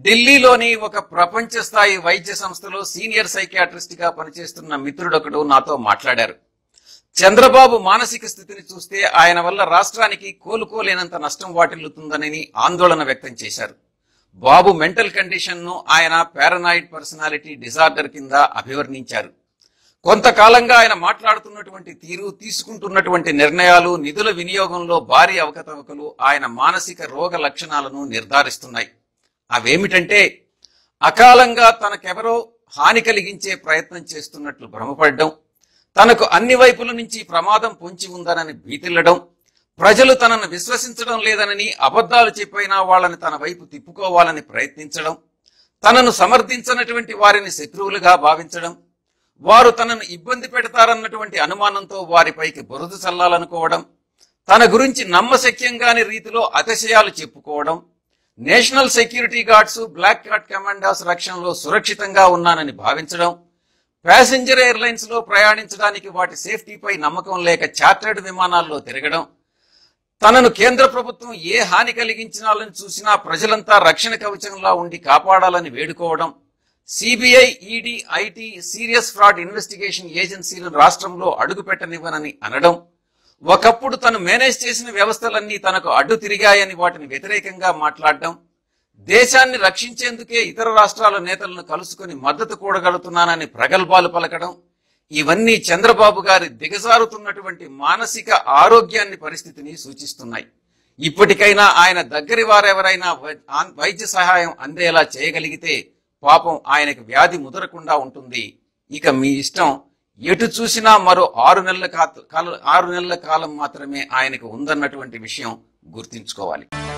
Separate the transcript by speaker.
Speaker 1: ఢిల్లీలోని ఒక ప్రపంచ స్థాయి వైద్య సంస్థలో సీనియర్ సైకియాట్రిస్ట్ గా పనిచేస్తున్న మిత్రుడొకడు నాతో మాట్లాడారు. చంద్రబాబు మానసిక స్థితిని చూస్తే ఆయన వల్ల రాష్ట్రానికి కోలుకోలేనంత నష్టం వాటిల్లుతుందని ఆందోళన వ్యక్తం చేశారు. బాబు మెంటల్ కండిషన్ ను ఆయన పారానాయిడ్ పర్సనాలిటీ డిజార్డర్ కింద అభివర్ణించారు. కొంతకాలంగా ఆయన మాట్లాడుతున్నటువంటి తీరు, తీసుకుంటున్నటువంటి నిర్ణయాలు, నిధుల వినియోగంలో భారీ అవకతవకలు ఆయన మానసిక రోగ లక్షణాలను నిర్ధారిస్తున్నాయి. అవేమిటంటే, అకాలంగా తనకెవరో హాని కలిగించే ప్రయత్నం చేస్తున్నట్లు భ్రమపడడం, తనకు అన్ని వైపుల నుంచి ప్రమాదం పొంచి ఉందనని భీతిల్లడం, ప్రజలు తనను విశ్వసించడం లేదనని అబద్ధాలు చెప్పైనా వాళ్ళని తన వైపు తిప్పుకోవాలని ప్రయత్నించడం, తనను సమర్థించనటువంటి వారిని శత్రువులుగా భావించడం, వారు తనను ఇబ్బంది పెడతారన్నటువంటి అనుమానంతో వారిపైకి బురద చల్లాలనుకోవడం, తన గురించి నమ్మశక్యంగాని రీతిలో అతిశయాలు చెప్పుకోవడం, national security guards, black card commanders రక్షణలో సురక్షితంగా ఉన్నానని భావించడం, ప్యాసింజర్ ఎయిర్లైన్స్ లో ప్రయాణించడానికి వాటి సేఫ్టీపై నమ్మకం లేక చార్టర్డ్ విమానాల్లో తిరగడం, తనను కేంద్ర ప్రభుత్వం ఏ హాని కలిగించాలని చూసినా ప్రజలంతా రక్షణ కవచంలా ఉండి కాపాడాలని వేడుకోవడం, CBI, ED, IT, serious fraud investigation ఏజెన్సీలను రాష్ట్రంలో అడుగుపెట్టనివ్వనని అనడం, ఒకప్పుడు తను మేనేజ్ చేసిన వ్యవస్థలన్నీ తనకు అడ్డు తిరిగాయని వాటిని వ్యతిరేకంగా మాట్లాడడం, దేశాన్ని రక్షించేందుకే ఇతర రాష్ట్రాల నేతలను కలుసుకుని మద్దతు కూడగలుగుతున్నానని ప్రగల్భాలు పలకడం, ఇవన్నీ చంద్రబాబు గారి దిగజారుతున్నటువంటి మానసిక ఆరోగ్యాన్ని పరిస్థితిని సూచిస్తున్నాయి. ఇప్పటికైనా ఆయన దగ్గరి వారెవరైనా వైద్య సహాయం అందేలా చేయగలిగితే పాపం ఆయనకు వ్యాధి ముదరకుండా ఉంటుంది. ఇక మీ ఇష్టం. ఎటు చూసినా మరో 6 నెలల కాలం మాత్రమే ఆయనకు ఉందన్నటువంటి విషయం గుర్తుంచుకోవాలి.